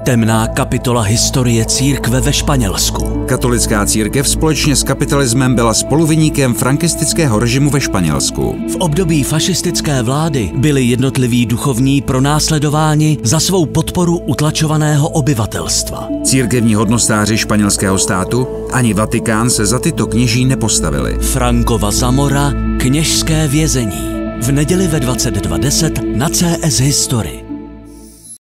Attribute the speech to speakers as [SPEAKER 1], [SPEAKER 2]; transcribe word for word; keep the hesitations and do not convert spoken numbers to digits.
[SPEAKER 1] Temná kapitola historie církve ve Španělsku.
[SPEAKER 2] Katolická církev společně s kapitalismem byla spoluviníkem frankistického režimu ve Španělsku.
[SPEAKER 1] V období fašistické vlády byli jednotliví duchovní pronásledováni za svou podporu utlačovaného obyvatelstva.
[SPEAKER 2] Církevní hodnostáři španělského státu ani Vatikán se za tyto kněží nepostavili.
[SPEAKER 1] Frankova Zamora, kněžské vězení. V neděli ve dvacet dva deset na C S History.